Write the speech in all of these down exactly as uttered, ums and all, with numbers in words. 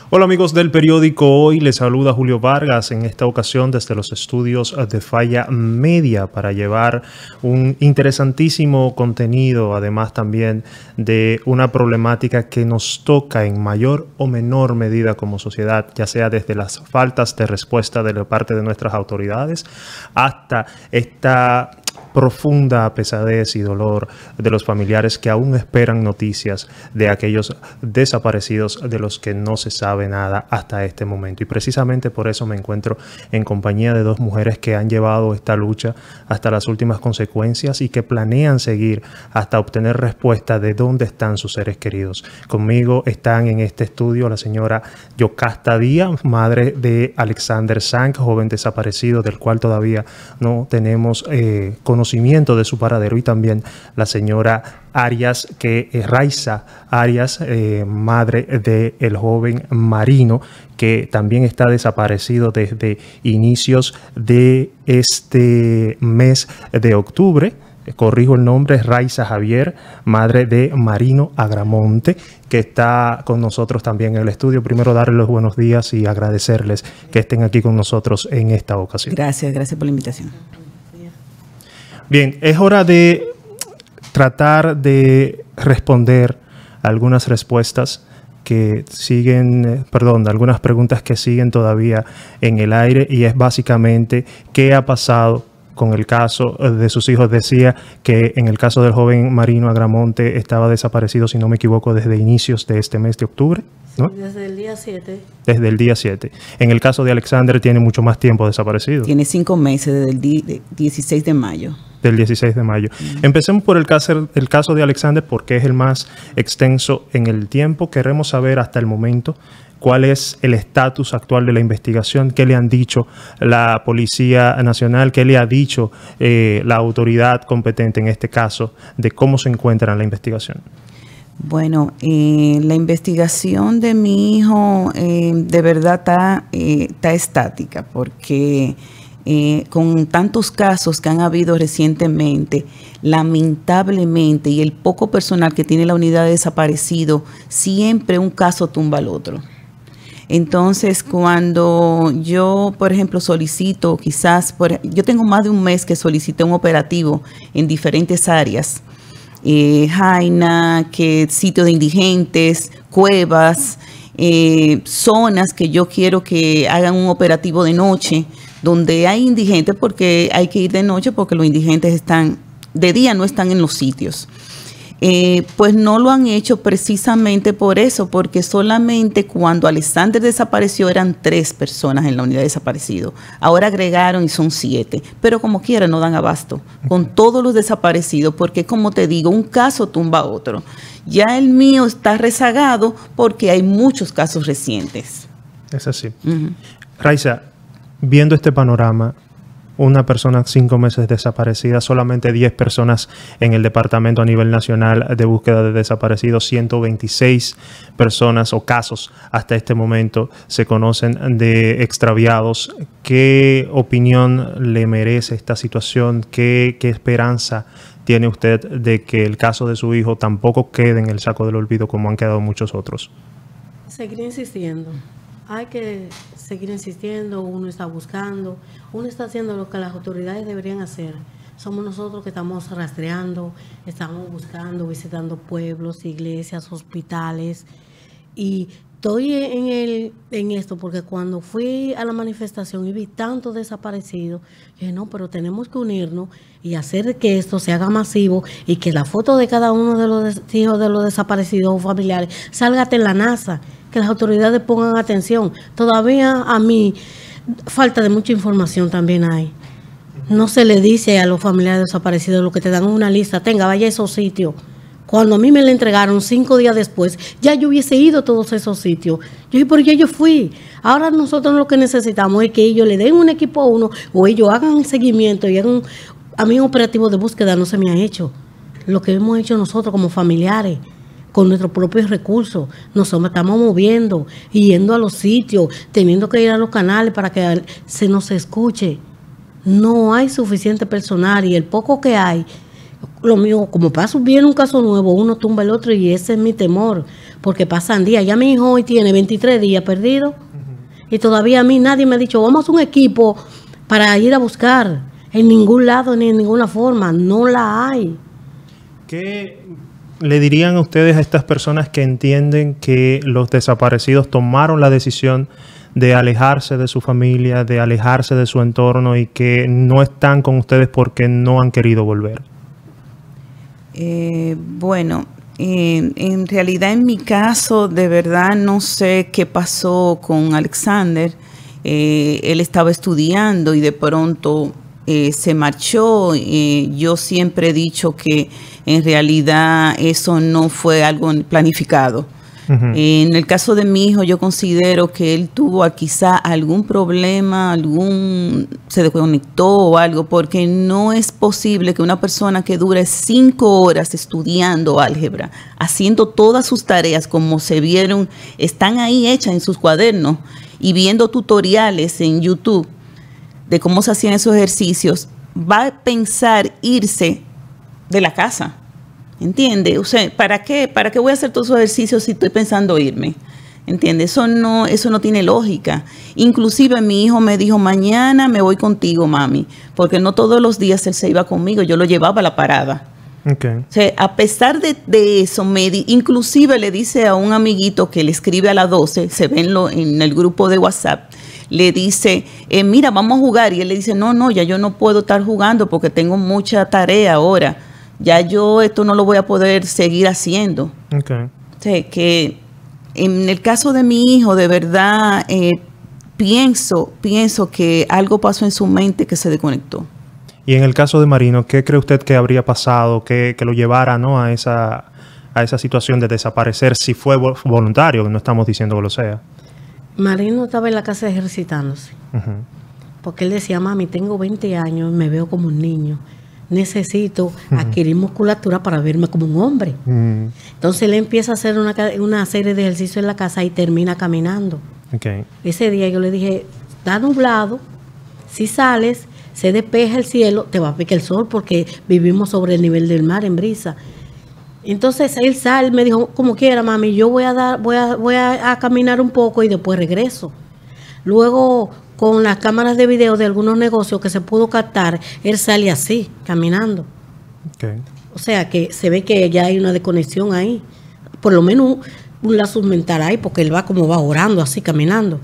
Hola amigos del periódico Hoy, les saluda Julio Vargas en esta ocasión desde los estudios de Falla Media para llevar un interesantísimo contenido, además también de una problemática que nos toca en mayor o menor medida como sociedad, ya sea desde las faltas de respuesta de la parte de nuestras autoridades hasta esta profunda pesadez y dolor de los familiares que aún esperan noticias de aquellos desaparecidos de los que no se sabe nada hasta este momento. Y precisamente por eso me encuentro en compañía de dos mujeres que han llevado esta lucha hasta las últimas consecuencias y que planean seguir hasta obtener respuesta de dónde están sus seres queridos. Conmigo están en este estudio la señora Yocasta Díaz, madre de Alexander Sang, joven desaparecido del cual todavía no tenemos eh, conocimiento de su paradero, y también la señora Arias, que es Raiza Arias, eh, madre del joven Marino, que también está desaparecido desde inicios de este mes de octubre. Corrijo el nombre, es Raiza Javier, madre de Marino Agramonte, que está con nosotros también en el estudio. Primero darles los buenos días y agradecerles que estén aquí con nosotros en esta ocasión. Gracias, gracias por la invitación. Bien, es hora de tratar de responder algunas respuestas que siguen, perdón, algunas preguntas que siguen todavía en el aire, y es básicamente qué ha pasado con el caso de sus hijos. Decía que en el caso del joven Marino Agramonte estaba desaparecido, si no me equivoco, desde inicios de este mes de octubre, ¿no? Sí, desde el día siete. Desde el día siete. En el caso de Alexander tiene mucho más tiempo desaparecido. Tiene cinco meses, desde el di dieciséis de mayo. Del dieciséis de mayo. Mm. Empecemos por el caso, el caso de Alexander, porque es el más extenso en el tiempo. Queremos saber hasta el momento cuál es el estatus actual de la investigación, qué le han dicho la Policía Nacional, qué le ha dicho eh, la autoridad competente en este caso de cómo se encuentra en la investigación. Bueno, eh, la investigación de mi hijo eh, de verdad está, eh, está estática, porque Eh, con tantos casos que han habido recientemente, lamentablemente, y el poco personal que tiene la unidad de desaparecido, siempre un caso tumba al otro. Entonces, cuando yo, por ejemplo, solicito, quizás, por, yo tengo más de un mes que solicité un operativo en diferentes áreas, eh, Jaina, que sitio de indigentes, cuevas, eh, zonas que yo quiero que hagan un operativo de noche, donde hay indigentes, porque hay que ir de noche porque los indigentes están, de día no están en los sitios. Eh, pues no lo han hecho precisamente por eso, porque solamente cuando Alexander desapareció eran tres personas en la unidad de desaparecido. Ahora agregaron y son siete, pero como quiera no dan abasto con todos los desaparecidos, porque como te digo, un caso tumba a otro. Ya el mío está rezagado porque hay muchos casos recientes. Es así. Uh-huh. Raiza, viendo este panorama, una persona cinco meses desaparecida, solamente diez personas en el departamento a nivel nacional de búsqueda de desaparecidos, ciento veintiséis personas o casos hasta este momento se conocen de extraviados. ¿Qué opinión le merece esta situación? ¿Qué, qué esperanza tiene usted de que el caso de su hijo tampoco quede en el saco del olvido como han quedado muchos otros? Seguir insistiendo. Hay que seguir insistiendo, uno está buscando, uno está haciendo lo que las autoridades deberían hacer. Somos nosotros que estamos rastreando, estamos buscando, visitando pueblos, iglesias, hospitales. Y estoy en, el, en esto porque cuando fui a la manifestación y vi tantos desaparecidos, dije, no, pero tenemos que unirnos y hacer que esto se haga masivo y que la foto de cada uno de los hijos de los desaparecidos o familiares salga en la NASA, que las autoridades pongan atención. Todavía a mí falta de mucha información también hay. No se le dice a los familiares desaparecidos, lo que te dan una lista, tenga, vaya a esos sitios. Cuando a mí me la entregaron cinco días después, ya yo hubiese ido a todos esos sitios. Yo dije, pero ya yo fui. Ahora nosotros lo que necesitamos es que ellos le den un equipo a uno o ellos hagan el seguimiento y hagan. A mí un operativo de búsqueda no se me ha hecho. Lo que hemos hecho nosotros como familiares, con nuestros propios recursos, nos estamos moviendo, yendo a los sitios, teniendo que ir a los canales para que se nos escuche. No hay suficiente personal y el poco que hay, Lo mío, como pasa bien un caso nuevo, uno tumba el otro y ese es mi temor, porque pasan días. Ya mi hijo hoy tiene veintitrés días perdido uh-huh. y todavía a mí nadie me ha dicho, vamos a un equipo para ir a buscar. En ningún lado ni en ninguna forma, no la hay. ¿Qué le dirían a ustedes a estas personas que entienden que los desaparecidos tomaron la decisión de alejarse de su familia, de alejarse de su entorno y que no están con ustedes porque no han querido volver? Eh, bueno, eh, en realidad en mi caso de verdad no sé qué pasó con Alexander. Eh, él estaba estudiando y de pronto eh, se marchó. Eh, yo siempre he dicho que en realidad eso no fue algo planificado. Uh-huh. En el caso de mi hijo, yo considero que él tuvo quizá algún problema, algún se desconectó o algo, porque no es posible que una persona que dure cinco horas estudiando álgebra, haciendo todas sus tareas como se vieron, están ahí hechas en sus cuadernos y viendo tutoriales en YouTube de cómo se hacían esos ejercicios, va a pensar irse de la casa. ¿Entiende? O sea, ¿para qué? ¿Para qué voy a hacer todos esos ejercicios si estoy pensando irme? ¿Entiende? Eso no, eso no tiene lógica. Inclusive mi hijo me dijo, mañana me voy contigo, mami, porque no todos los días él se iba conmigo, yo lo llevaba a la parada. Okay. O sea, a pesar de, de eso, me di, inclusive le dice a un amiguito que le escribe a las doce, se ve en, lo, en el grupo de WhatsApp, le dice, eh, mira, vamos a jugar. Y él le dice, no, no, ya yo no puedo estar jugando porque tengo mucha tarea ahora. Ya yo esto no lo voy a poder seguir haciendo. Okay. O sea, que en el caso de mi hijo, de verdad, eh, pienso, pienso que algo pasó en su mente que se desconectó. Y en el caso de Marino, ¿qué cree usted que habría pasado que, que lo llevara, ¿no?, a esa, a esa situación de desaparecer, si fue voluntario? No estamos diciendo que lo sea. Marino estaba en la casa ejercitándose. Uh-huh. Porque él decía, mami, tengo veinte años, me veo como un niño. Necesito uh-huh. adquirir musculatura para verme como un hombre. Uh-huh. Entonces él empieza a hacer una, una serie de ejercicios en la casa y termina caminando. Okay. Ese día yo le dije, está nublado, si sales, se despeja el cielo, te va a picar el sol porque vivimos sobre el nivel del mar en brisa. Entonces él sale, me dijo, como quiera, mami, yo voy a dar, voy a, voy a, a caminar un poco y después regreso. Luego, con las cámaras de video de algunos negocios que se pudo captar, él sale así, caminando. Okay. O sea que se ve que ya hay una desconexión ahí. Por lo menos un, un lazo mental ahí, porque él va como va orando, así, caminando.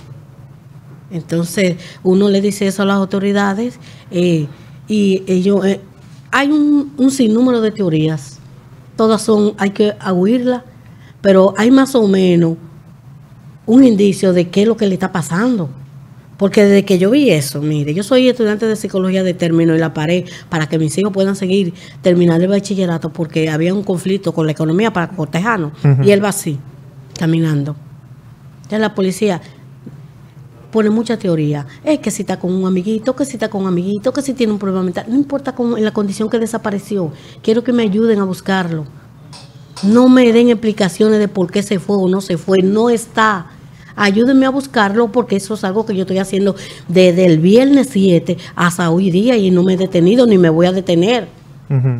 Entonces, uno le dice eso a las autoridades eh, y ellos... Eh, hay un, un sinnúmero de teorías. Todas son, hay que oírlas, pero hay más o menos un indicio de qué es lo que le está pasando. Porque desde que yo vi eso, mire, yo soy estudiante de psicología de término y la paré para que mis hijos puedan seguir terminando el bachillerato porque había un conflicto con la economía para cortejanos. Uh-huh. Y él va así, caminando. Ya la policía pone mucha teoría. Es que si está con un amiguito, que si está con un amiguito, que si tiene un problema mental. No importa cómo, en la condición que desapareció. Quiero que me ayuden a buscarlo. No me den explicaciones de por qué se fue o no se fue. No está. Ayúdenme a buscarlo porque eso es algo que yo estoy haciendo desde el viernes siete hasta hoy día y no me he detenido ni me voy a detener. Uh-huh.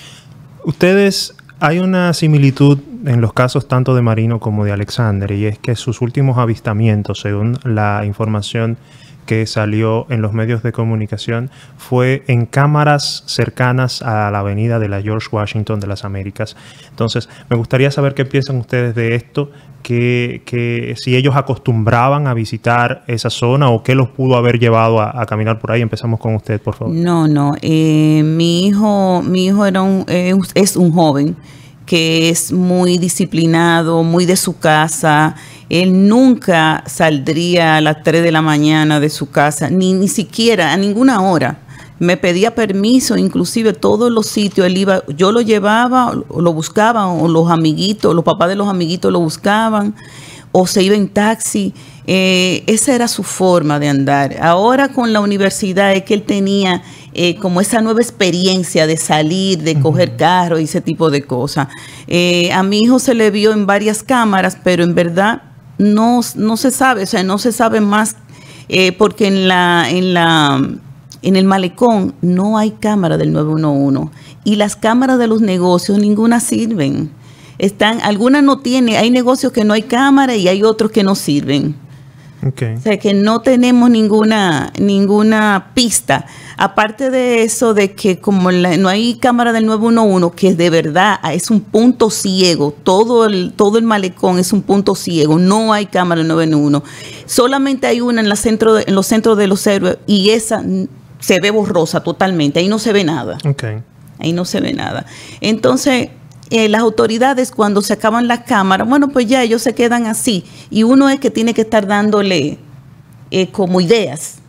Ustedes, hay una similitud en los casos tanto de Marino como de Alexander, y es que sus últimos avistamientos, según la información que salió en los medios de comunicación, fue en cámaras cercanas a la avenida de la George Washington de las Américas. Entonces, me gustaría saber qué piensan ustedes de esto, que, que si ellos acostumbraban a visitar esa zona o qué los pudo haber llevado a, a caminar por ahí. Empezamos con usted, por favor. No, no. Eh, mi hijo, mi hijo era un, eh, es un joven que es muy disciplinado, muy de su casa. Él nunca saldría a las tres de la mañana de su casa, ni, ni siquiera a ninguna hora. Me pedía permiso, inclusive todos los sitios, él iba, yo lo llevaba, o lo buscaban, o los amiguitos, los papás de los amiguitos lo buscaban, o se iba en taxi. Eh, esa era su forma de andar. Ahora con la universidad es que él tenía eh, como esa nueva experiencia de salir, de uh-huh. coger carro y ese tipo de cosas. Eh, a mi hijo se le vio en varias cámaras, pero en verdad no, no se sabe, o sea, no se sabe más, eh, porque en la, en la En el malecón no hay cámara del nueve uno uno y las cámaras de los negocios ninguna sirven. Están, algunas no tienen, hay negocios que no hay cámara y hay otros que no sirven. Okay. O sea que no tenemos ninguna ninguna pista. Aparte de eso, de que como la, no hay cámara del nueve uno uno, que de verdad es un punto ciego, todo el, todo el malecón es un punto ciego, no hay cámara del nueve uno uno. Solamente hay una en, la centro de, en los centros de los héroes y esa se ve borrosa totalmente, ahí no se ve nada. Okay. Ahí no se ve nada. Entonces, Eh, las autoridades cuando se acaban las cámaras, bueno, pues ya ellos se quedan así y uno es que tiene que estar dándole eh, como ideas.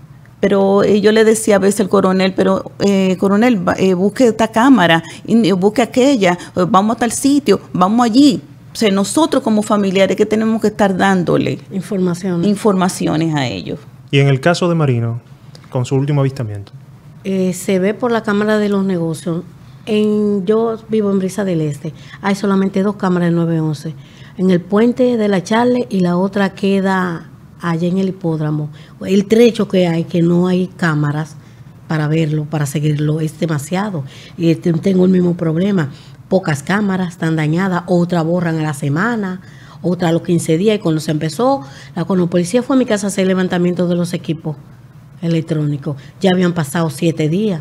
Pero eh, yo le decía a veces al coronel, pero eh, coronel, eh, busque esta cámara, y, busque aquella, eh, vamos a tal sitio, vamos allí. O sea, nosotros como familiares que tenemos que estar dándole informaciones, informaciones a ellos. Y en el caso de Marino, con su último avistamiento. Eh, se ve por la cámara de los negocios. En, yo vivo en Brisa del Este, hay solamente dos cámaras del nueve once, en el puente de la Charle y la otra queda allá en el hipódromo. El trecho que hay, que no hay cámaras para verlo, para seguirlo, es demasiado. Y tengo el mismo problema, pocas cámaras están dañadas, otra borran a la semana, otra a los quince días, y cuando se empezó, la, cuando la policía fue a mi casa a hacer levantamiento de los equipos electrónicos, ya habían pasado siete días.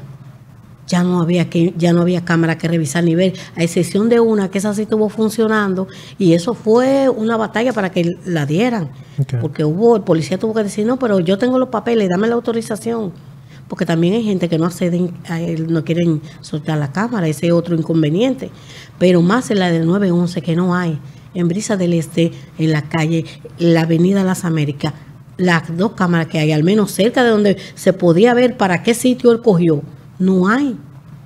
Ya no había que ya no había cámara que revisar ni ver, a excepción de una que esa sí estuvo funcionando y eso fue una batalla para que la dieran. Okay. Porque hubo, el policía tuvo que decir, no, pero yo tengo los papeles, dame la autorización. Porque también hay gente que no acceden, a él, no quieren soltar la cámara, ese es otro inconveniente. Pero más en la del nueve once que no hay, en Brisa del Este, en la calle, en la avenida Las Américas, las dos cámaras que hay, al menos cerca de donde se podía ver para qué sitio él cogió, no hay.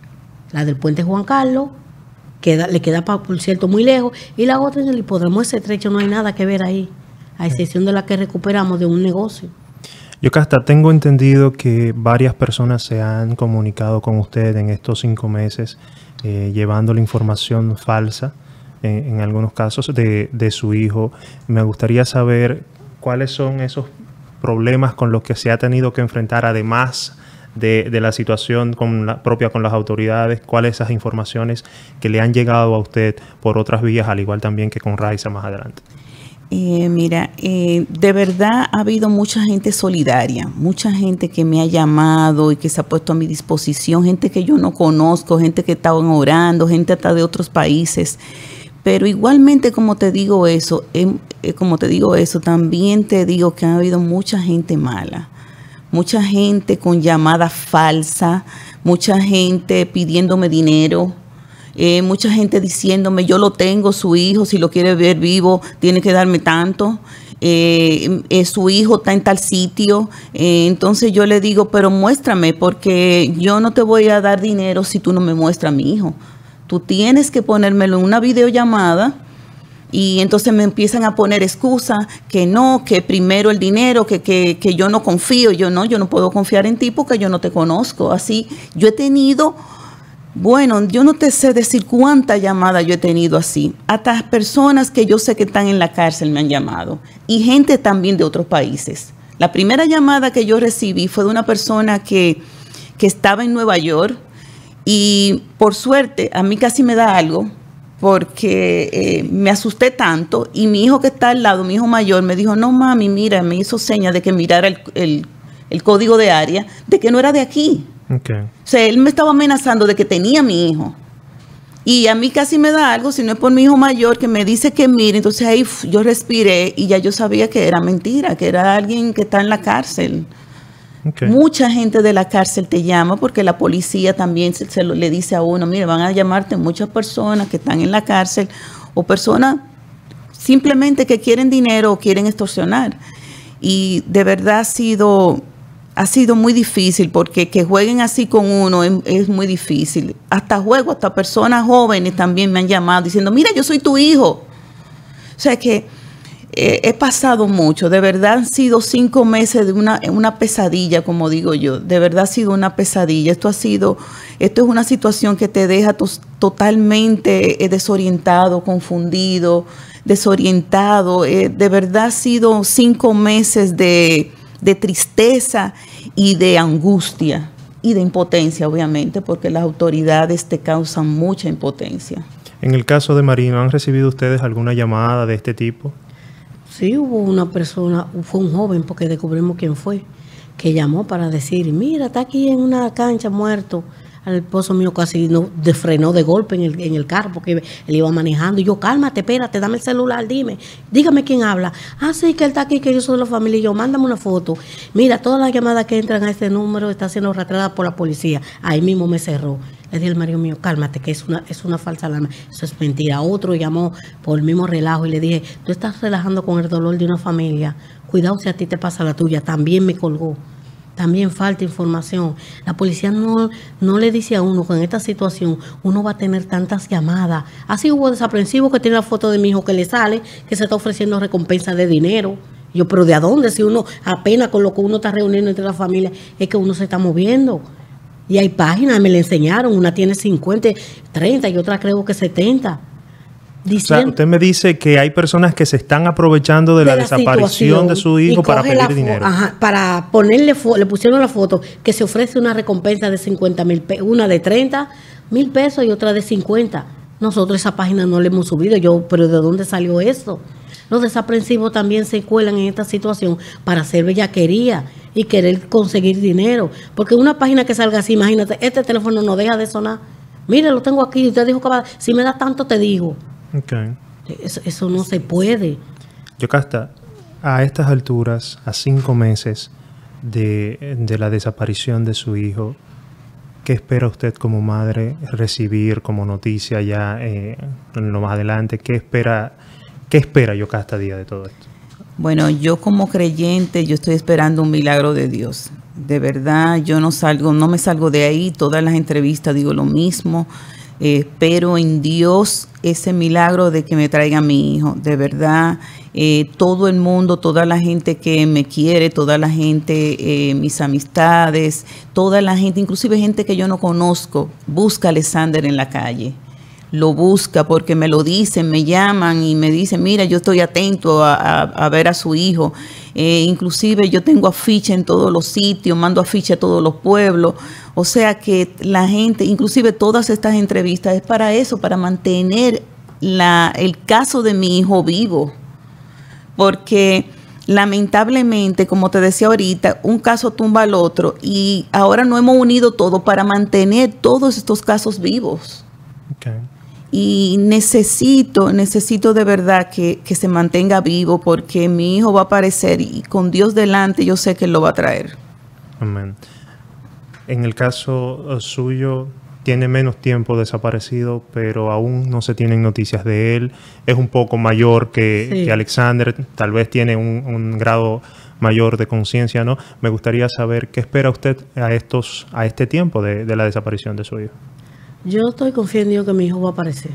La del puente Juan Carlos queda, le queda, por cierto, muy lejos, y la otra en el hipódromo, ese trecho no hay nada que ver ahí, a excepción de la que recuperamos de un negocio. Yocasta, tengo entendido que varias personas se han comunicado con usted en estos cinco meses eh, llevando la información falsa, eh, en algunos casos, de, de su hijo. Me gustaría saber cuáles son esos problemas con los que se ha tenido que enfrentar, además De, de la situación con la, propia con las autoridades, cuáles esas informaciones que le han llegado a usted por otras vías, al igual también que con Raiza más adelante. Eh, mira, eh, de verdad ha habido mucha gente solidaria, mucha gente que me ha llamado y que se ha puesto a mi disposición, gente que yo no conozco, gente que estaban orando, gente hasta de otros países. Pero igualmente, como te digo eso, eh, eh, como te digo eso, también te digo que ha habido mucha gente mala. Mucha gente con llamada falsa, mucha gente pidiéndome dinero, eh, mucha gente diciéndome, yo lo tengo, su hijo, si lo quiere ver vivo, tiene que darme tanto, eh, eh, su hijo está en tal sitio, eh, entonces yo le digo, pero muéstrame, porque yo no te voy a dar dinero si tú no me muestras a mi hijo. Tú tienes que ponérmelo en una videollamada. Y entonces me empiezan a poner excusas, que no, que primero el dinero, que, que, que yo no confío. Yo no, yo no puedo confiar en ti porque yo no te conozco. Así, yo he tenido, bueno, yo no te sé decir cuántas llamadas yo he tenido así. Hasta personas que yo sé que están en la cárcel me han llamado. Y gente también de otros países. La primera llamada que yo recibí fue de una persona que, que estaba en Nueva York. Y por suerte, a mí casi me da algo, porque eh, me asusté tanto y mi hijo que está al lado, mi hijo mayor, me dijo, no mami, mira, me hizo señas de que mirara el, el, el código de área, de que no era de aquí. Okay. O sea, él me estaba amenazando de que tenía a mi hijo. Y a mí casi me da algo, si no es por mi hijo mayor que me dice que mire, entonces ahí uf, yo respiré y ya yo sabía que era mentira, que era alguien que está en la cárcel. Okay. Mucha gente de la cárcel te llama porque la policía también se, se lo, le dice a uno, mire, van a llamarte muchas personas que están en la cárcel o personas simplemente que quieren dinero o quieren extorsionar. Y de verdad ha sido, ha sido muy difícil porque que jueguen así con uno es, es muy difícil. Hasta juego, hasta personas jóvenes también me han llamado diciendo, mira, yo soy tu hijo. O sea que Eh, he pasado mucho, de verdad han sido cinco meses de una, una pesadilla, como digo yo, de verdad ha sido una pesadilla. Esto ha sido, esto es una situación que te deja tos, totalmente eh, desorientado, confundido, desorientado. Eh, de verdad ha sido cinco meses de, de tristeza y de angustia y de impotencia, obviamente, porque las autoridades te causan mucha impotencia. En el caso de Marino, ¿han recibido ustedes alguna llamada de este tipo? Sí, hubo una persona, fue un joven, porque descubrimos quién fue, que llamó para decir, mira, está aquí en una cancha muerto. El esposo mío casi no, de frenó de golpe en el, en el carro porque él iba manejando. Y yo, cálmate, espérate, dame el celular, dime, dígame quién habla. Ah, sí, que él está aquí, que yo soy de la familia. Y yo, mándame una foto. Mira, todas las llamadas que entran a este número están siendo rastreadas por la policía. Ahí mismo me cerró. Le dije al marido mío, cálmate, que es una, es una falsa alarma. Eso es mentira. Otro llamó por el mismo relajo y le dije, tú estás relajando con el dolor de una familia. Cuidado si a ti te pasa la tuya. También me colgó. También falta información. La policía no, no le dice a uno que en esta situación uno va a tener tantas llamadas. Así hubo desaprensivos que tiene la foto de mi hijo que le sale, que se está ofreciendo recompensa de dinero. Yo, pero ¿de a dónde? Si uno apenas con lo que uno está reuniendo entre la familia es que uno se está moviendo. Y hay páginas, me le enseñaron, una tiene cincuenta, treinta y otra creo que setenta. Diciendo, o sea, usted me dice que hay personas que se están aprovechando de, de la, la desaparición de su hijo para pedir dinero. Ajá, para ponerle, le pusieron la foto que se ofrece una recompensa de cincuenta mil pesos, una de treinta mil pesos y otra de cincuenta. Nosotros esa página no le hemos subido, yo, pero ¿de dónde salió eso? Los desaprensivos también se cuelan en esta situación para hacer bellaquería y querer conseguir dinero. Porque una página que salga así, imagínate, este teléfono no deja de sonar. Mire, lo tengo aquí, usted dijo que va, si me da tanto te digo. Okay. Eso, eso no se puede. Yocasta, a estas alturas, a cinco meses de, de la desaparición de su hijo, ¿qué espera usted como madre recibir como noticia ya eh, en lo más adelante? ¿Qué espera, qué espera Yocasta a día de todo esto? Bueno, yo como creyente, yo estoy esperando un milagro de Dios. De verdad, yo no salgo, no me salgo de ahí. Todas las entrevistas digo lo mismo. Eh, espero en Dios ese milagro de que me traiga a mi hijo. De verdad, eh, todo el mundo, toda la gente que me quiere, toda la gente, eh, mis amistades, toda la gente, inclusive gente que yo no conozco, busca a Alexander en la calle. Lo busca porque me lo dicen, me llaman y me dicen, mira, yo estoy atento a, a, a ver a su hijo. Eh, inclusive yo tengo afiche en todos los sitios, mando afiche a todos los pueblos. O sea que la gente, inclusive todas estas entrevistas es para eso, para mantener la, el caso de mi hijo vivo. Porque lamentablemente, como te decía ahorita, un caso tumba al otro y ahora no hemos unido todo para mantener todos estos casos vivos. Okay. Y necesito, necesito de verdad que, que se mantenga vivo porque mi hijo va a aparecer y con Dios delante yo sé que él lo va a traer. Amén. En el caso suyo, tiene menos tiempo desaparecido, pero aún no se tienen noticias de él. Es un poco mayor que, sí. que Alexander, tal vez tiene un, un grado mayor de conciencia, ¿no? Me gustaría saber qué espera usted a estos, a este tiempo de, de la desaparición de su hijo. Yo estoy confiando en Dios que mi hijo va a aparecer.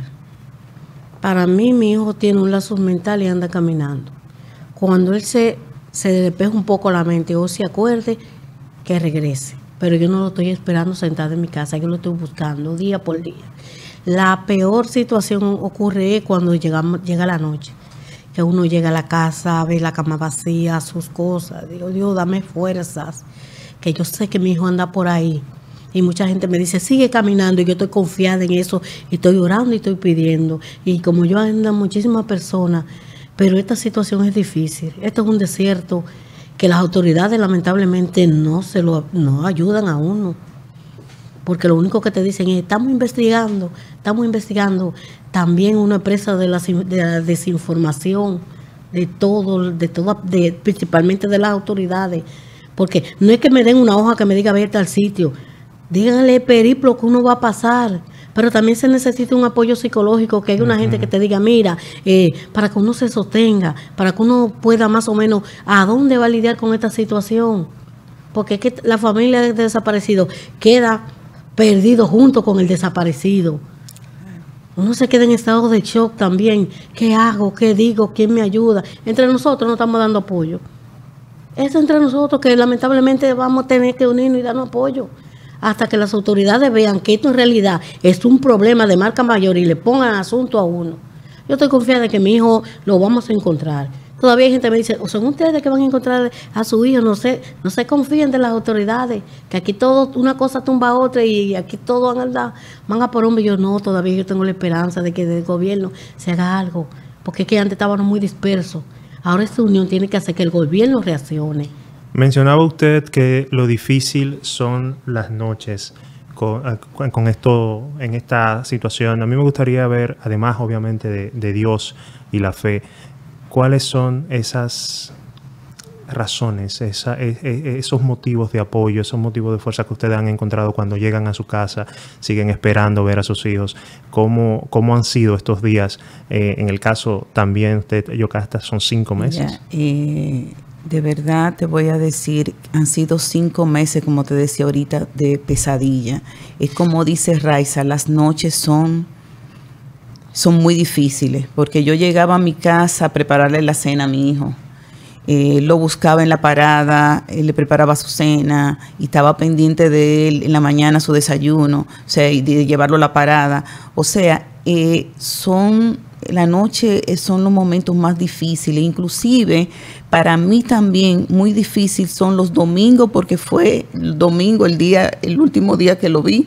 Para mí, mi hijo tiene un lazo mental y anda caminando. Cuando él se, se despeja un poco la mente o se acuerde, que regrese. Pero yo no lo estoy esperando sentado en mi casa, yo lo estoy buscando día por día. La peor situación ocurre cuando llegamos, llega la noche. Que uno llega a la casa, ve la cama vacía, sus cosas. Digo, Dios, dame fuerzas. Que yo sé que mi hijo anda por ahí. Y mucha gente me dice, sigue caminando, y yo estoy confiada en eso, y estoy orando y estoy pidiendo. Y como yo andan muchísimas personas, pero esta situación es difícil. Esto es un desierto que las autoridades lamentablemente no se lo no ayudan a uno. Porque lo único que te dicen es, estamos investigando, estamos investigando. También uno es presa de la, de la desinformación, de todo, de todo, de, principalmente de las autoridades. Porque no es que me den una hoja que me diga vete al sitio. Díganle el periplo que uno va a pasar, pero también se necesita un apoyo psicológico, que hay una uh-huh. gente que te diga, mira, eh, para que uno se sostenga, para que uno pueda más o menos a dónde va a lidiar con esta situación. Porque es que la familia del desaparecido queda perdido junto con el desaparecido. Uno se queda en estado de shock también. ¿Qué hago? ¿Qué digo? ¿Quién me ayuda? Entre nosotros no estamos dando apoyo. Es entre nosotros que lamentablemente vamos a tener que unirnos y darnos apoyo. Hasta que las autoridades vean que esto en realidad es un problema de marca mayor y le pongan asunto a uno. Yo estoy confiada de que mi hijo lo vamos a encontrar. Todavía hay gente que me dice, son ustedes que van a encontrar a su hijo, no sé, no se confíen de las autoridades, que aquí todo, una cosa tumba a otra y aquí todo van a andar, van a por un millón. No, todavía yo tengo la esperanza de que desde el gobierno se haga algo, porque es que antes estábamos muy dispersos. Ahora esta unión tiene que hacer que el gobierno reaccione. Mencionaba usted que lo difícil son las noches con, con esto, en esta situación. A mí me gustaría ver, además obviamente de, de Dios y la fe, cuáles son esas razones, esa, esos motivos de apoyo, esos motivos de fuerza que ustedes han encontrado cuando llegan a su casa, siguen esperando ver a sus hijos. ¿Cómo, cómo han sido estos días? Eh, en el caso también, usted, Yocasta, son cinco meses. Ya, eh, de verdad te voy a decir, han sido cinco meses, como te decía ahorita, de pesadilla. Es como dice Raiza, las noches son, son muy difíciles, porque yo llegaba a mi casa a prepararle la cena a mi hijo. Eh, lo buscaba en la parada, eh, le preparaba su cena y estaba pendiente de él en la mañana su desayuno, o sea, y de llevarlo a la parada. O sea, eh, son la noche eh, son los momentos más difíciles. Inclusive para mí también muy difícil son los domingos, porque fue el domingo el día, el último día que lo vi.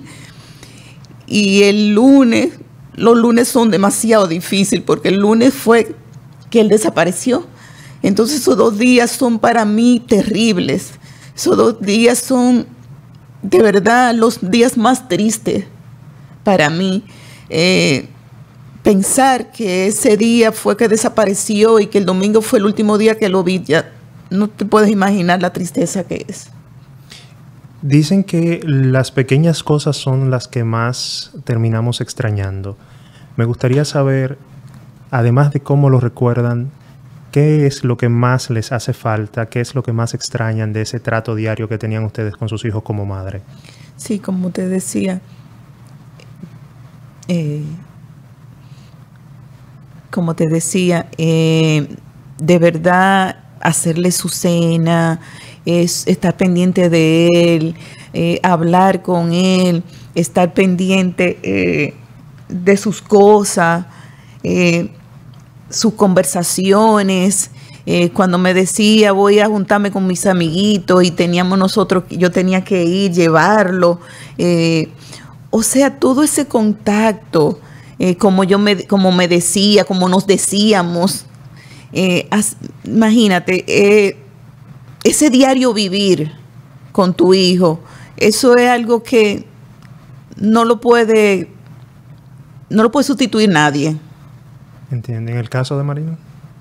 Y el lunes, los lunes son demasiado difíciles, porque el lunes fue que él desapareció. Entonces esos dos días son para mí terribles. Esos dos días son de verdad los días más tristes para mí. Eh, pensar que ese día fue que desapareció y que el domingo fue el último día que lo vi, ya no te puedes imaginar la tristeza que es. Dicen que las pequeñas cosas son las que más terminamos extrañando. Me gustaría saber, además de cómo lo recuerdan, ¿qué es lo que más les hace falta? ¿Qué es lo que más extrañan de ese trato diario que tenían ustedes con sus hijos como madre? Sí, como te decía, eh, como te decía, eh, de verdad hacerle su cena, es estar pendiente de él, eh, hablar con él, estar pendiente eh, de sus cosas, eh, sus conversaciones. Eh, cuando me decía voy a juntarme con mis amiguitos y teníamos nosotros, yo tenía que ir, llevarlo. Eh, o sea, todo ese contacto, eh, como yo me, como me decía, como nos decíamos. Eh, as, imagínate, eh, ese diario vivir con tu hijo, eso es algo que no lo puede, no lo puede sustituir nadie. ¿Entienden? ¿En el caso de Marino?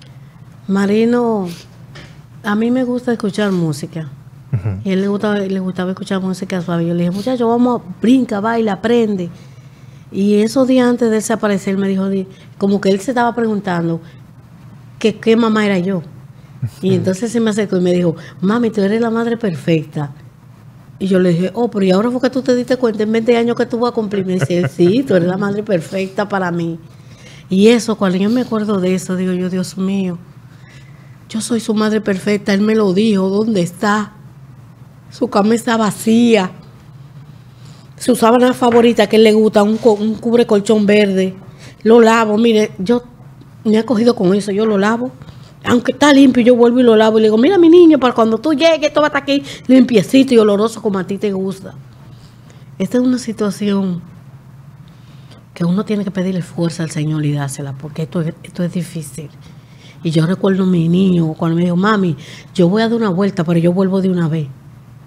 Marino, a mí me gusta escuchar música. Uh-huh. Y a él le gustaba, le gustaba escuchar música suave. Yo le dije, muchacho, vamos, brinca, baila, aprende. Y esos días antes de desaparecer me dijo, como que él se estaba preguntando que qué mamá era yo. Y entonces se me acercó y me dijo, mami, tú eres la madre perfecta. Y yo le dije, oh, pero ¿y ahora fue que tú te diste cuenta en veinte años que tú vas a cumplir? Me dice, sí, tú eres la madre perfecta para mí. Y eso, cuando yo me acuerdo de eso, digo yo, Dios mío, yo soy su madre perfecta. Él me lo dijo, ¿dónde está? Su cama está vacía. Su sábana favorita que él le gusta, un, un cubre colchón verde. Lo lavo, mire, yo me he cogido con eso, yo lo lavo. Aunque está limpio, yo vuelvo y lo lavo y le digo, mira mi niño, para cuando tú llegues, todo va a estar aquí limpiecito y oloroso como a ti te gusta. Esta es una situación que uno tiene que pedirle fuerza al Señor y dársela, porque esto es, esto es difícil. Y yo recuerdo a mi niño cuando me dijo, mami, yo voy a dar una vuelta, pero yo vuelvo de una vez.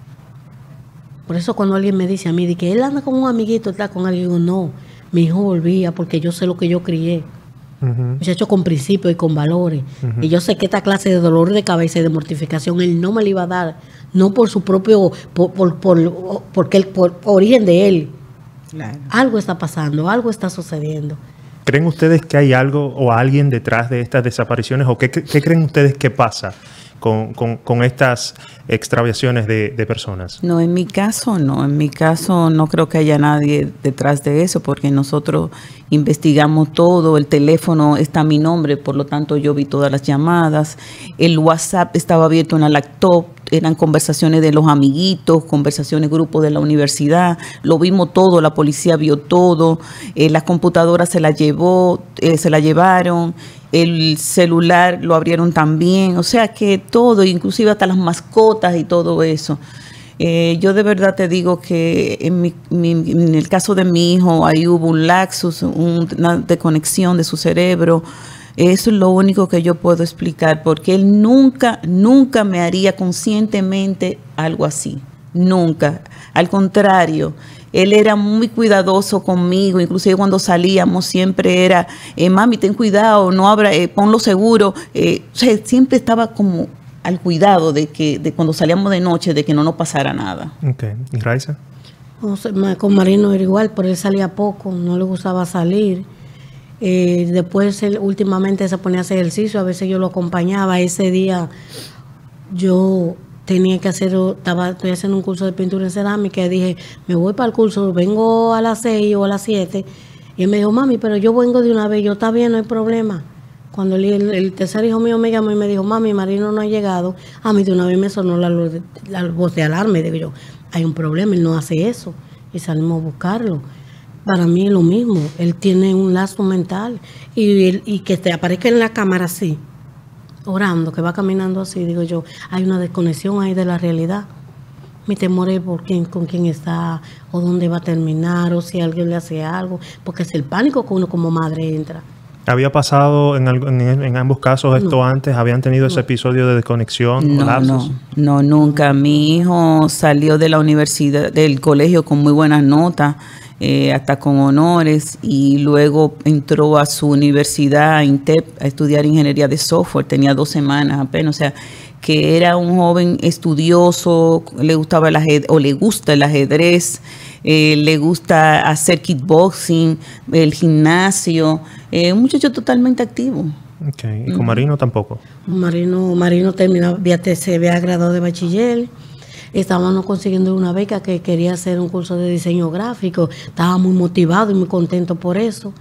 Por eso cuando alguien me dice a mí de que él anda con un amiguito, está con alguien, digo, no, mi hijo volvía porque yo sé lo que yo crié. Uh-huh. Muchacho con principios y con valores. Uh-huh. Y yo sé que esta clase de dolor de cabeza y de mortificación él no me la iba a dar, no por su propio, por, por, por, porque él, por, por origen de él. Claro. Algo está pasando, algo está sucediendo. ¿Creen ustedes que hay algo o alguien detrás de estas desapariciones? ¿O qué, qué creen ustedes que pasa con, con, con estas extraviaciones de, de personas? No, en mi caso no. En mi caso no creo que haya nadie detrás de eso, porque nosotros investigamos todo. El teléfono está a mi nombre, por lo tanto yo vi todas las llamadas. El WhatsApp estaba abierto en la laptop. Eran conversaciones de los amiguitos, conversaciones grupos de la universidad. Lo vimos todo, la policía vio todo. Eh, la computadora se la llevó. eh, se la llevaron, el celular lo abrieron también, o sea que todo, inclusive hasta las mascotas y todo eso. Eh, yo de verdad te digo que en, mi, mi, en el caso de mi hijo, ahí hubo un laxus, un, una desconexión de su cerebro. Eso es lo único que yo puedo explicar, porque él nunca, nunca me haría conscientemente algo así. Nunca. Al contrario, él era muy cuidadoso conmigo, inclusive cuando salíamos siempre era, eh, mami, ten cuidado, no abra, eh, ponlo seguro. Eh, o sea, siempre estaba como al cuidado de que de cuando salíamos de noche, de que no nos pasara nada. Ok. ¿Y Raiza? O sea, con Marino era igual, pero él salía poco, no le gustaba salir. Eh, después él últimamente se ponía a hacer ejercicio, a veces yo lo acompañaba. Ese día yo tenía que hacer, estaba, estoy haciendo un curso de pintura en cerámica y dije, me voy para el curso, vengo a las seis o a las siete. Y él me dijo, mami, pero yo vengo de una vez, yo está bien, no hay problema. Cuando el, el, el tercer hijo mío me llamó y me dijo, mami, Marino no ha llegado, a mí de una vez me sonó la, la voz de alarma y digo yo, hay un problema, él no hace eso. Y salimos a buscarlo. Para mí es lo mismo, él tiene un lazo mental y, él, y que te aparezca en la cámara así, orando, que va caminando así, digo yo, hay una desconexión ahí de la realidad. Mi temor es por quién, con quién está, o dónde va a terminar, o si alguien le hace algo, porque es el pánico que uno como madre entra. ¿Había pasado en, en, en ambos casos esto No. antes? ¿Habían tenido ese No. episodio de desconexión? No, colapsos? no, no, nunca. Mi hijo salió de la universidad, del colegio con muy buenas notas, eh, hasta con honores, y luego entró a su universidad, INTEP, a estudiar ingeniería de software. Tenía dos semanas apenas, o sea, que era un joven estudioso, le gustaba el ajedrez, o le gusta el ajedrez, eh, le gusta hacer kickboxing, el gimnasio, eh, un muchacho totalmente activo. Okay. ¿Y con Marino tampoco? Marino, Marino terminó, se había graduado de bachiller, estábamos consiguiendo una beca que quería hacer un curso de diseño gráfico, estaba muy motivado y muy contento por eso,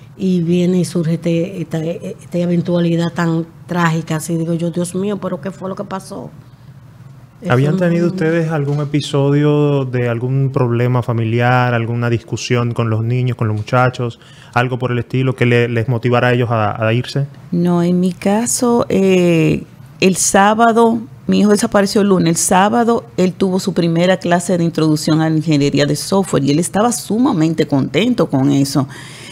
y viene y surge este, esta, esta eventualidad tan trágica, así digo yo, Dios mío, pero ¿qué fue lo que pasó? ¿Habían Eso tenido no- ustedes algún episodio de algún problema familiar, alguna discusión con los niños, con los muchachos, algo por el estilo que le- les motivara a ellos a, a irse? No, en mi caso, eh, el sábado, mi hijo desapareció el lunes, el sábado él tuvo su primera clase de introducción a la ingeniería de software y él estaba sumamente contento con eso.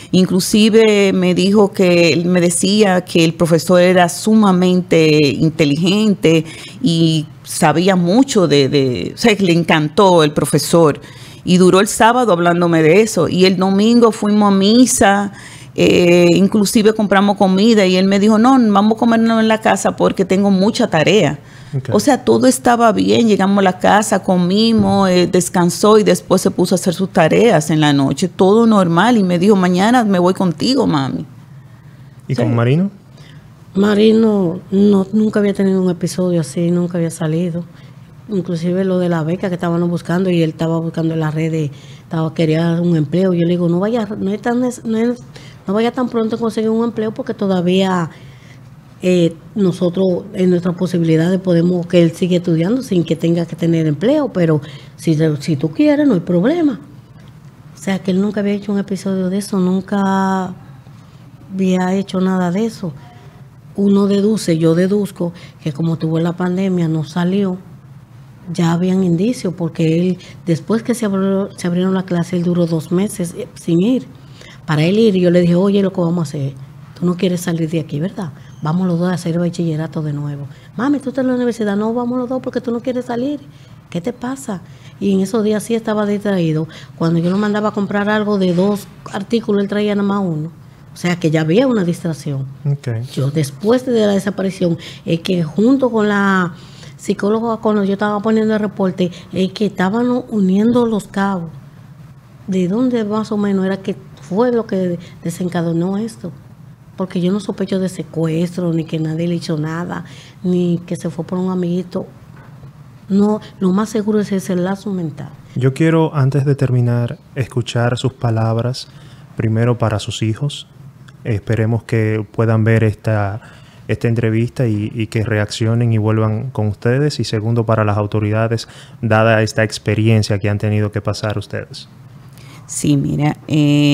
Inclusive me dijo que, él me decía que el profesor era sumamente inteligente y sabía mucho de, de, o sea, que le encantó el profesor. Y duró el sábado hablándome de eso. Y el domingo fuimos a misa, eh, inclusive compramos comida y él me dijo, no, vamos a comernos en la casa porque tengo mucha tarea. Okay. O sea, todo estaba bien, llegamos a la casa, comimos, eh, descansó y después se puso a hacer sus tareas en la noche, todo normal. Y me dijo, mañana me voy contigo, mami. ¿Y Sí. con Marino? Marino no, nunca había tenido un episodio así, nunca había salido. Inclusive lo de la beca que estaban buscando y él estaba buscando en las redes, estaba, quería un empleo. Yo le digo, no vaya, no es tan, no, es, no vaya tan pronto a conseguir un empleo porque todavía eh, nosotros en nuestras posibilidades podemos que él siga estudiando sin que tenga que tener empleo, pero si, si tú quieres no hay problema. O sea que él nunca había hecho un episodio de eso, nunca había hecho nada de eso. Uno deduce, yo deduzco que como tuvo la pandemia no salió, ya habían indicios, porque él, después que se, abrió, se abrieron la clase, él duró dos meses sin ir. Para él ir, yo le dije, oye, lo que vamos a hacer, tú no quieres salir de aquí, ¿verdad? Vamos los dos a hacer bachillerato de nuevo. Mami, tú estás en la universidad, no, vamos los dos porque tú no quieres salir. ¿Qué te pasa? Y en esos días sí estaba distraído. Cuando yo lo mandaba a comprar algo de dos artículos, él traía nada más uno. O sea que ya había una distracción. Okay. Yo después de la desaparición, es que junto con la psicóloga, cuando yo estaba poniendo el reporte, es que estaban uniendo los cabos. ¿De dónde más o menos era que fue lo que desencadenó esto? Porque yo no sospecho de secuestro, ni que nadie le hizo nada, ni que se fue por un amiguito. No, lo más seguro es ese lazo mental. Yo quiero, antes de terminar, escuchar sus palabras, primero para sus hijos. Esperemos que puedan ver esta, esta entrevista y, y que reaccionen y vuelvan con ustedes. Y segundo, para las autoridades, dada esta experiencia que han tenido que pasar ustedes. Sí, mira, eh,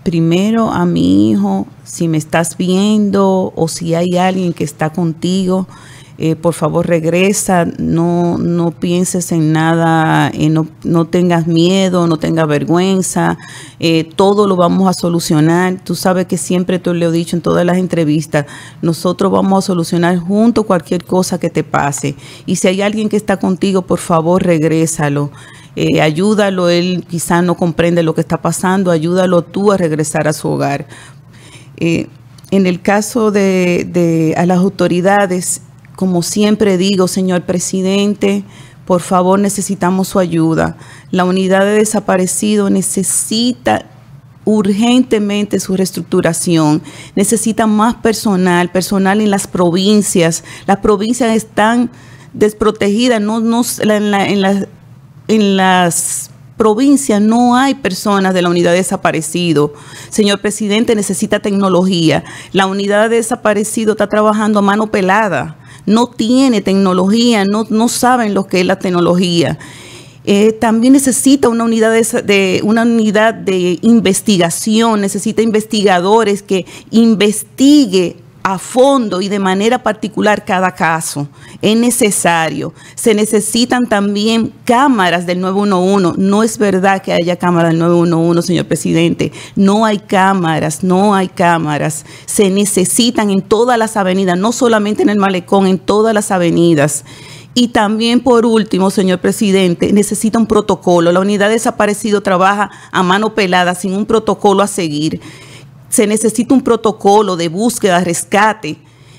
primero a mi hijo, si me estás viendo o si hay alguien que está contigo, eh, por favor regresa, no, no pienses en nada, eh, no, no tengas miedo, no tengas vergüenza, eh, todo lo vamos a solucionar. Tú sabes que siempre te lo he dicho en todas las entrevistas, nosotros vamos a solucionar juntos cualquier cosa que te pase. Y si hay alguien que está contigo, por favor regrésalo. Eh, ayúdalo, él quizás no comprende lo que está pasando, ayúdalo tú a regresar a su hogar. Eh, en el caso de, de a las autoridades, como siempre digo, señor presidente, por favor necesitamos su ayuda. La unidad de desaparecidos necesita urgentemente su reestructuración, necesita más personal, personal en las provincias. Las provincias están desprotegidas, no, no, en la, en la, en las provincias no hay personas de la unidad de desaparecido. Señor presidente, necesita tecnología. La unidad de desaparecido está trabajando a mano pelada. No tiene tecnología, no, no saben lo que es la tecnología. Eh, también necesita una unidad de, de, una unidad de investigación, necesita investigadores que investigue a fondo y de manera particular cada caso. Es necesario. Se necesitan también cámaras del nueve uno uno. No es verdad que haya cámaras del nueve uno uno, señor presidente. No hay cámaras, no hay cámaras. Se necesitan en todas las avenidas, no solamente en el malecón, en todas las avenidas. Y también, por último, señor presidente, necesita un protocolo. La unidad de desaparecido trabaja a mano pelada, sin un protocolo a seguir. Se necesita un protocolo de búsqueda, rescate.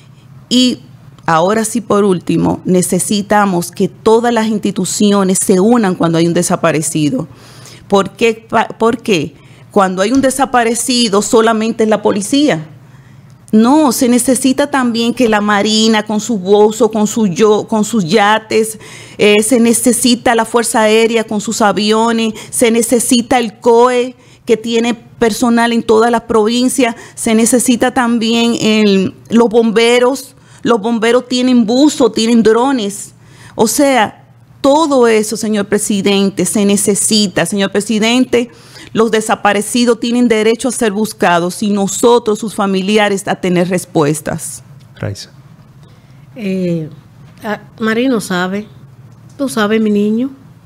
Y ahora sí, por último, necesitamos que todas las instituciones se unan cuando hay un desaparecido. ¿Por qué? ¿Por qué? Cuando hay un desaparecido solamente es la policía. No, se necesita también que la Marina con sus buzos, con, su yo, con sus yates, eh, se necesita la Fuerza Aérea con sus aviones, se necesita el C O E, que tiene personal en todas las provincias, se necesita también el, los bomberos, los bomberos tienen buzos, tienen drones, o sea, todo eso, señor presidente, se necesita. Señor presidente, los desaparecidos tienen derecho a ser buscados y nosotros, sus familiares, a tener respuestas. Raiza. Eh, Marino sabe, tú sabes, mi niño,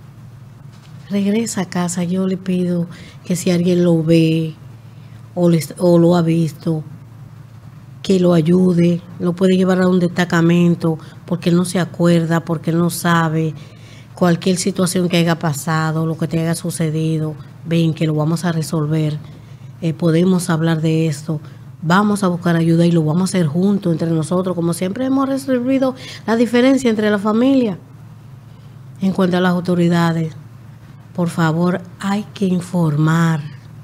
regresa a casa. Yo le pido que si alguien lo ve o, les, o lo ha visto, que lo ayude, lo puede llevar a un destacamento porque él no se acuerda, porque él no sabe. Cualquier situación que haya pasado, lo que te haya sucedido, ven que lo vamos a resolver. Eh, podemos hablar de esto, vamos a buscar ayuda y lo vamos a hacer juntos entre nosotros, como siempre hemos resolvido la diferencia entre la familia. En cuanto a las autoridades, por favor, hay que informar.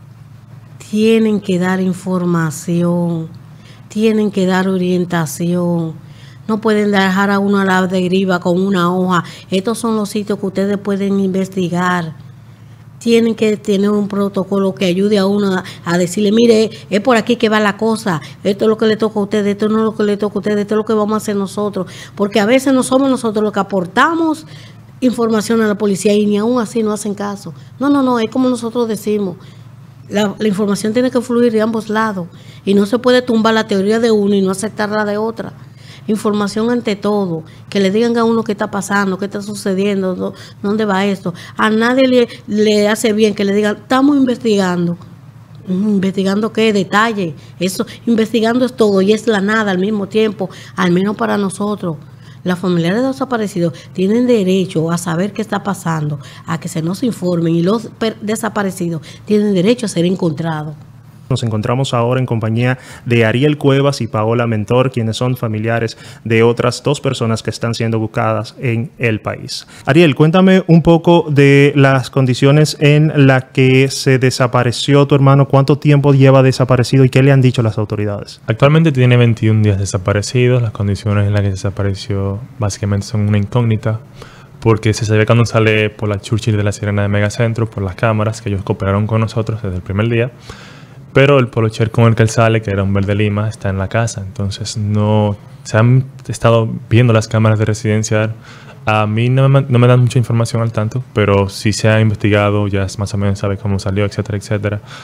Tienen que dar información, tienen que dar orientación. No pueden dejar a uno a la deriva con una hoja. Estos son los sitios que ustedes pueden investigar. Tienen que tener un protocolo que ayude a uno a, a decirle, mire, es por aquí que va la cosa. Esto es lo que le toca a ustedes, esto no es lo que le toca a ustedes, esto es lo que vamos a hacer nosotros. Porque a veces no somos nosotros los que aportamos información a la policía y ni aún así no hacen caso. No, no, no, es como nosotros decimos. La, la información tiene que fluir de ambos lados y no se puede tumbar la teoría de uno y no aceptar la de otra. Información ante todo, que le digan a uno qué está pasando, qué está sucediendo, dónde va esto. A nadie le, le hace bien que le digan, estamos investigando. ¿Investigando qué? Detalle. Eso, investigando es todo y es la nada al mismo tiempo, al menos para nosotros. Las familiares de los desaparecidos tienen derecho a saber qué está pasando, a que se nos informen, y los desaparecidos tienen derecho a ser encontrados. Nos encontramos ahora en compañía de Ariel Cuevas y Paola Mentor, quienes son familiares de otras dos personas que están siendo buscadas en el país. Ariel, cuéntame un poco de las condiciones en las que se desapareció tu hermano. ¿Cuánto tiempo lleva desaparecido y qué le han dicho las autoridades? Actualmente tiene veintiún días desaparecidos. Las condiciones en las que desapareció básicamente son una incógnita, porque se sabe cuando sale por la Churchill de la Sirena de Megacentro, por las cámaras que ellos cooperaron con nosotros desde el primer día. Pero el polocher con el que él sale, que era un verde lima, está en la casa. Entonces no se han estado viendo las cámaras de residencial. A mí no me, no me dan mucha información al tanto, pero sí se ha investigado, ya más o menos sabe cómo salió, etcétera, etcétera.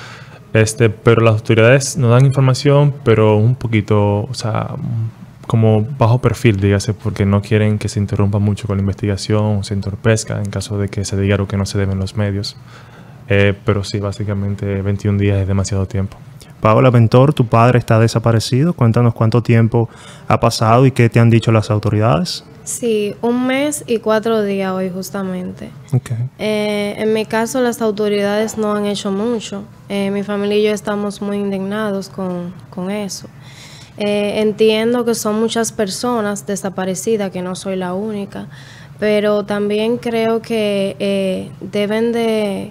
Este, pero las autoridades nos dan información, pero un poquito, o sea, como bajo perfil, dígase, porque no quieren que se interrumpa mucho con la investigación o se entorpezca en caso de que se diga algo que no se debe en los medios. Eh, pero sí, básicamente veintiún días es demasiado tiempo. Paola Ventor, tu padre está desaparecido. Cuéntanos cuánto tiempo ha pasado y qué te han dicho las autoridades. Sí, un mes y cuatro días hoy justamente. Okay. Eh, en mi caso las autoridades no han hecho mucho. Eh, mi familia y yo estamos muy indignados con, con eso. Eh, entiendo que son muchas personas desaparecidas, que no soy la única, pero también creo que eh, deben de,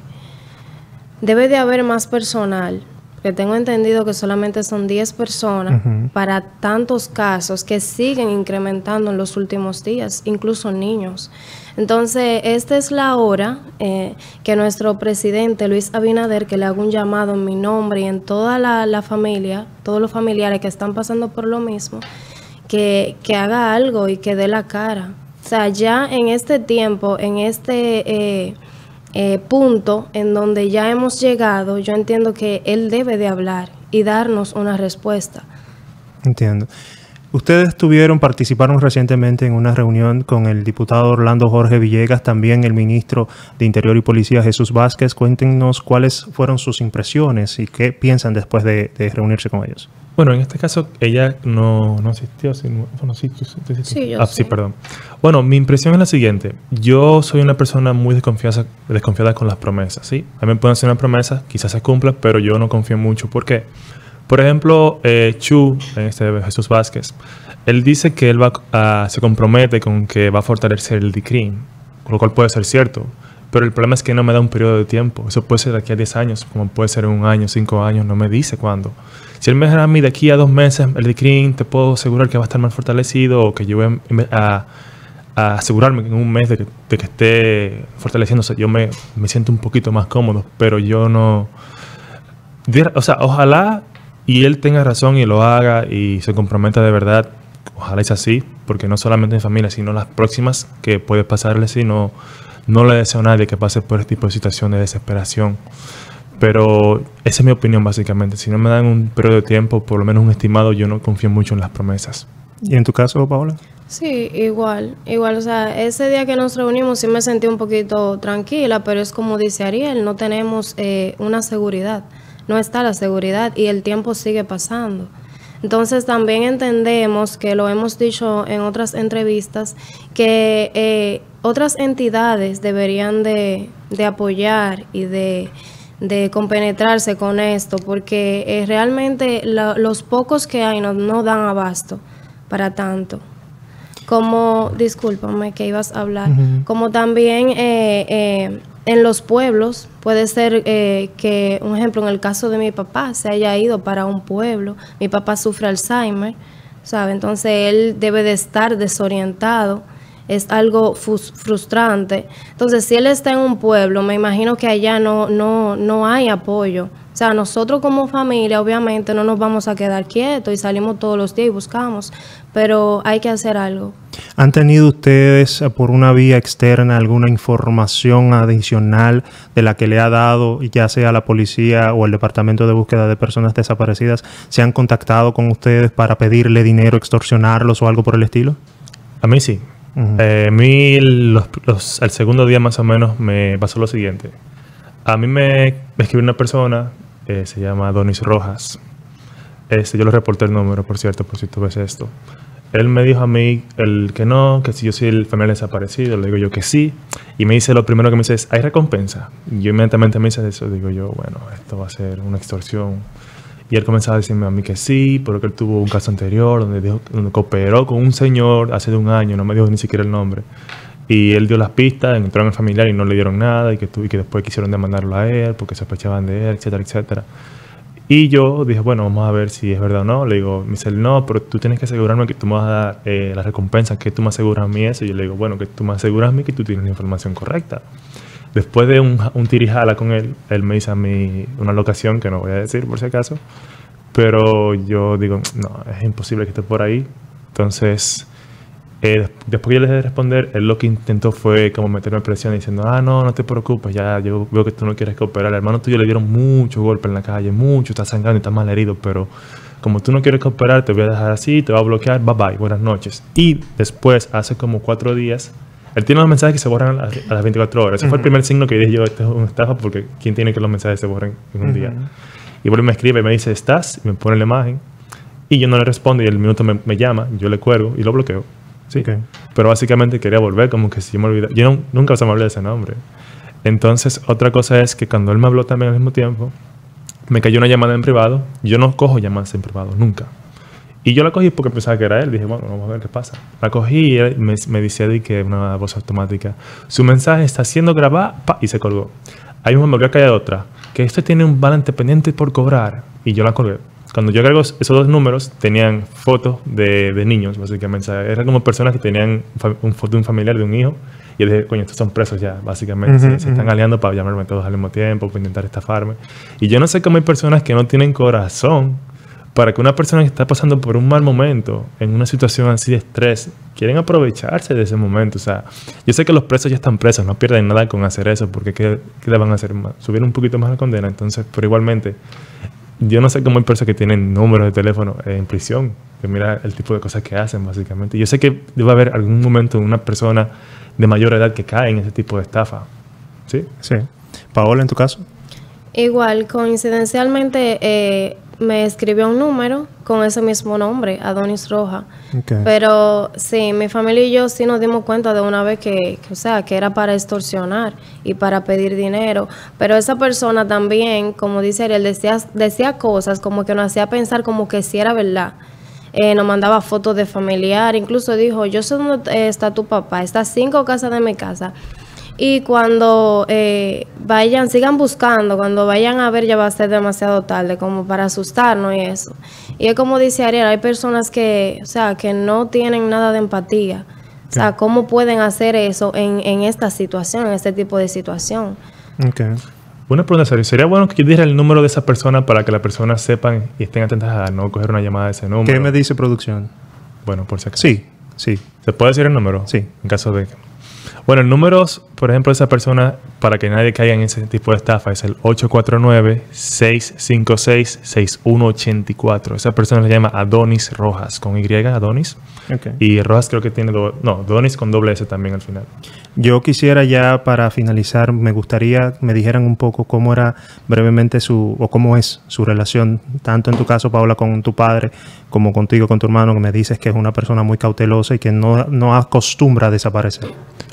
debe de haber más personal. Que tengo entendido que solamente son diez personas uh-huh. para tantos casos que siguen incrementando en los últimos días, incluso niños. Entonces, esta es la hora eh, que nuestro presidente Luis Abinader, que le haga un llamado en mi nombre y en toda la, la familia, todos los familiares que están pasando por lo mismo, que, que haga algo y que dé la cara. O sea, ya en este tiempo, en este... Eh, Eh, punto en donde ya hemos llegado, yo entiendo que él debe de hablar y darnos una respuesta. Entiendo. Ustedes tuvieron, participaron recientemente en una reunión con el diputado Orlando Jorge Villegas, también el ministro de Interior y Policía Jesús Vázquez. Cuéntenos cuáles fueron sus impresiones y qué piensan después de, de reunirse con ellos. Bueno, en este caso ella no, no asistió, sino, bueno, sí, sí, sí, sí. Sí, yo ah, sí. sí, perdón. Bueno, mi impresión es la siguiente. Yo soy una persona muy desconfiada, desconfiada con las promesas, ¿sí? A mí me pueden hacer una promesa, quizás se cumpla, pero yo no confío mucho. ¿Por qué? Por ejemplo, eh, Chu, este Jesús Vázquez, él dice que él va a, se compromete con que va a fortalecer el D C R I M, lo cual puede ser cierto. Pero el problema es que no me da un periodo de tiempo. Eso puede ser de aquí a diez años, como puede ser en un año, cinco años, no me dice cuándo. Si él me dice a mí de aquí a dos meses, el D C R I M te puedo asegurar que va a estar más fortalecido o que yo voy a, a asegurarme que en un mes de que, de que esté fortaleciéndose, yo me, me siento un poquito más cómodo, pero yo no... O sea, ojalá y él tenga razón y lo haga y se comprometa de verdad. Ojalá es así, porque no solamente en familia, sino las próximas que puede pasarle así, no... No le deseo a nadie que pase por este tipo de situación de desesperación. Pero esa es mi opinión básicamente. Si no me dan un periodo de tiempo, por lo menos un estimado, yo no confío mucho en las promesas. ¿Y en tu caso, Paola? Sí, igual. Igual, o sea, ese día que nos reunimos sí me sentí un poquito tranquila, pero es como dice Ariel, no tenemos eh, una seguridad. No está la seguridad y el tiempo sigue pasando. Entonces también entendemos, que lo hemos dicho en otras entrevistas, que eh, otras entidades deberían de, de apoyar y de, de compenetrarse con esto, porque eh, realmente la, los pocos que hay no, no dan abasto para tanto. Como, discúlpame que ibas a hablar, uh-huh. como también eh, eh, en los pueblos, puede ser eh, que, un ejemplo, en el caso de mi papá, se haya ido para un pueblo, mi papá sufre Alzheimer, ¿sabe? Entonces él debe de estar desorientado, es algo frustrante. Entonces si él está en un pueblo, me imagino que allá no, no, no hay apoyo. O sea, nosotros como familia, obviamente, no nos vamos a quedar quietos y salimos todos los días y buscamos, pero hay que hacer algo. ¿Han tenido ustedes por una vía externa alguna información adicional de la que le ha dado, ya sea la policía o el Departamento de Búsqueda de Personas Desaparecidas? ¿Se han contactado con ustedes para pedirle dinero, extorsionarlos o algo por el estilo? A mí sí. Uh-huh. eh, a mí los, los, el segundo día más o menos me pasó lo siguiente. A mí me, me escribió una persona, eh, se llama Donis Rojas. Este, yo le reporté el número, por cierto, por si tú ves esto. Él me dijo a mí el que no, que si yo soy el familiar desaparecido, le digo yo que sí. Y me dice, lo primero que me dice es, ¿hay recompensa? Y yo inmediatamente me dice eso, digo yo, bueno, esto va a ser una extorsión. Y él comenzaba a decirme a mí que sí, porque él tuvo un caso anterior donde, dijo, donde cooperó con un señor hace de un año, no me dijo ni siquiera el nombre. Y él dio las pistas, entró en el familiar y no le dieron nada, y que, tu, y que después quisieron demandarlo a él porque sospechaban de él, etcétera, etcétera. Y yo dije, bueno, vamos a ver si es verdad o no. Le digo, me dice, no, pero tú tienes que asegurarme que tú me vas a dar eh, la recompensa, que tú me aseguras a mí eso. Y yo le digo, bueno, que tú me aseguras a mí que tú tienes la información correcta. Después de un, un tirijala con él, él me dice a mí una locación que no voy a decir por si acaso. Pero yo digo, no, es imposible que esté por ahí. Entonces, Eh, después que yo le dejé de responder, él lo que intentó fue como meterme presión diciendo, ah, no, no te preocupes, ya yo veo que tú no quieres cooperar. Al hermano tuyo le dieron mucho golpe en la calle, mucho, está sangrando y está mal herido, pero como tú no quieres cooperar, te voy a dejar así, te voy a bloquear, bye bye, buenas noches. Y después, hace como cuatro días, él tiene unos mensajes que se borran a las, a las veinticuatro horas. Ese uh-huh. fue el primer signo que dije yo, esto es una estafa, porque ¿quién tiene que los mensajes se borren en un uh-huh. día? Y vuelve y me escribe y me dice, ¿estás? Y me pone la imagen. Y yo no le respondo y el minuto me, me llama, yo le cuelgo y lo bloqueo. Sí. Okay. Pero básicamente quería volver, como que si yo me olvidaba. Yo no, nunca se me olvidó de ese nombre. Entonces, otra cosa es que cuando él me habló también al mismo tiempo, me cayó una llamada en privado. Yo no cojo llamadas en privado, nunca. Y yo la cogí porque pensaba que era él. Dije, bueno, vamos a ver qué pasa. La cogí y él me, me decía de que una voz automática. Su mensaje está siendo grabado, pa, y se colgó. Ahí mismo me volvió a caer otra. Que esto tiene un balance pendiente por cobrar. Y yo la colgué. Cuando yo agrego esos dos números, tenían fotos de, de niños, básicamente. O sea, eran como personas que tenían un foto de un familiar, de un hijo. Y yo dije, coño, estos son presos ya, básicamente. Uh-huh, se, se uh-huh. están aliando para llamarme todos al mismo tiempo, para intentar estafarme. Y yo no sé cómo hay personas que no tienen corazón para que una persona que está pasando por un mal momento, en una situación así de estrés, quieren aprovecharse de ese momento. O sea, yo sé que los presos ya están presos, no pierden nada con hacer eso, porque ¿qué, qué le van a hacer? Subir un poquito más la condena. Entonces, pero igualmente, yo no sé cómo hay personas que tienen números de teléfono en prisión, que mira el tipo de cosas que hacen, básicamente. Yo sé que debe haber algún momento una persona de mayor edad que cae en ese tipo de estafa. ¿Sí? Sí. Paola, ¿en tu caso? Igual, coincidencialmente, eh, me escribió un número con ese mismo nombre, Adonis Rojas. Okay. Pero sí, mi familia y yo sí nos dimos cuenta de una vez que, que, o sea, que era para extorsionar y para pedir dinero. Pero esa persona también, como dice Ariel, decía, decía cosas como que nos hacía pensar como que sí era verdad. Eh, nos mandaba fotos de familiar, incluso dijo, yo sé dónde eh, está tu papá, está a cinco casas de mi casa. Y cuando eh, vayan, sigan buscando, cuando vayan a ver ya va a ser demasiado tarde, como para asustarnos y eso. Y es como dice Ariel, hay personas que, o sea, que no tienen nada de empatía. O sea, ¿cómo pueden hacer eso en, en esta situación, en este tipo de situación? Okay. Una pregunta, seria. ¿Sería bueno que yo diera el número de esa persona para que las personas sepan y estén atentas a no coger una llamada de ese número? ¿Qué me dice producción? Bueno, por si acaso. Sí, sí. ¿Se puede decir el número? Sí. En caso de... Bueno, el número, por ejemplo, de esa persona, para que nadie caiga en ese tipo de estafa, es el ocho cuatro nueve, seis cinco seis, seis uno ocho cuatro. Esa persona se llama Adonis Rojas, con Y, Adonis. Okay. Y Rojas creo que tiene... Do, no, Adonis con doble S también al final. Yo quisiera ya, para finalizar, me gustaría me dijeran un poco cómo era brevemente su... o cómo es su relación, tanto en tu caso, Paola, con tu padre, como contigo, con tu hermano, que me dices que es una persona muy cautelosa y que no, no acostumbra a desaparecer.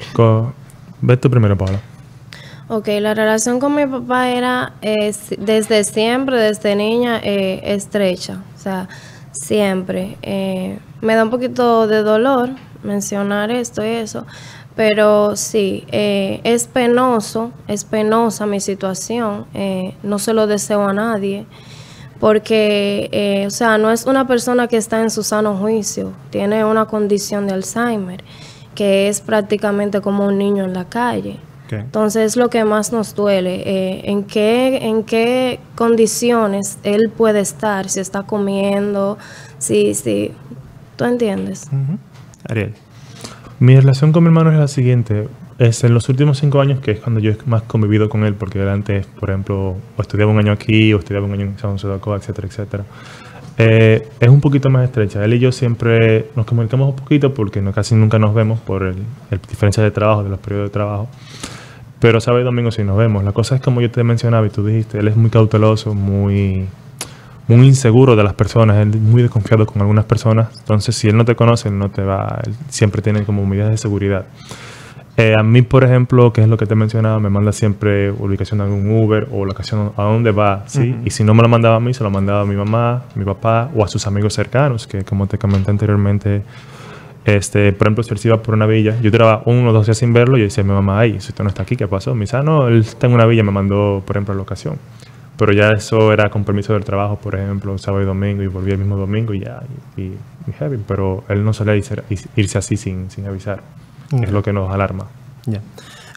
Ve tú primero, Paola. Ok, la relación con mi papá era eh, desde siempre, desde niña, eh, estrecha. O sea, siempre. Eh, me da un poquito de dolor mencionar esto y eso, pero sí, eh, es penoso, es penosa mi situación. Eh, no se lo deseo a nadie, porque, eh, o sea, no es una persona que está en su sano juicio, tiene una condición de Alzheimer, que es prácticamente como un niño en la calle. Okay. Entonces, es lo que más nos duele, eh, en qué, en qué condiciones él puede estar, si está comiendo, si, si, ¿tú entiendes? Uh-huh. Ariel. Mi relación con mi hermano es la siguiente. Es en los últimos cinco años, que es cuando yo he más convivido con él, porque antes, por ejemplo, o estudiaba un año aquí, o estudiaba un año en San José de Ocoa, etcétera, etcétera. Eh, es un poquito más estrecha. Él y yo siempre nos comunicamos un poquito porque no, casi nunca nos vemos por el, el diferencia de trabajo, de los periodos de trabajo. Pero sábado y domingo sí nos vemos. La cosa es como yo te mencionaba y tú dijiste, él es muy cauteloso, muy, muy inseguro de las personas, él es muy desconfiado con algunas personas. Entonces, si él no te conoce, él no te va, él siempre tiene como medidas de seguridad. Eh, a mí, por ejemplo, que es lo que te mencionaba, me manda siempre ubicación de algún Uber o locación a dónde va, ¿sí? Uh-huh. Y si no me lo mandaba a mí, se lo mandaba a mi mamá, mi papá o a sus amigos cercanos, que como te comenté anteriormente, este, por ejemplo, si él se iba por una villa, yo tiraba uno o dos días sin verlo y yo decía a mi mamá, ay, si usted no está aquí, ¿qué pasó? Me dice, ah, no, él está en una villa, me mandó, por ejemplo, la locación. Pero ya eso era con permiso del trabajo, por ejemplo, sábado y domingo, y volví el mismo domingo y ya, y, y, y heavy. Pero él no solía irse, irse así sin, sin avisar. Okay. Es lo que nos alarma. Ya.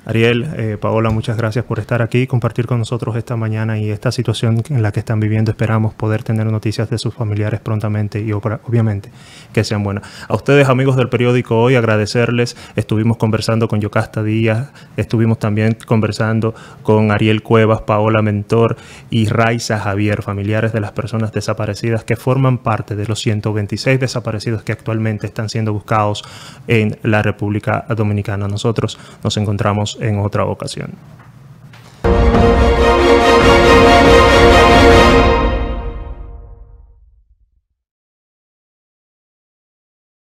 Ariel, eh, Paola, muchas gracias por estar aquí y compartir con nosotros esta mañana y esta situación en la que están viviendo. Esperamos poder tener noticias de sus familiares prontamente y obviamente que sean buenas. A ustedes, amigos del periódico Hoy, agradecerles. Estuvimos conversando con Yocasta Díaz, estuvimos también conversando con Ariel Cuevas, Paola Mentor y Raiza Javier, familiares de las personas desaparecidas que forman parte de los ciento veintiséis desaparecidos que actualmente están siendo buscados en la República Dominicana. Nosotros nos encontramos en otra ocasión.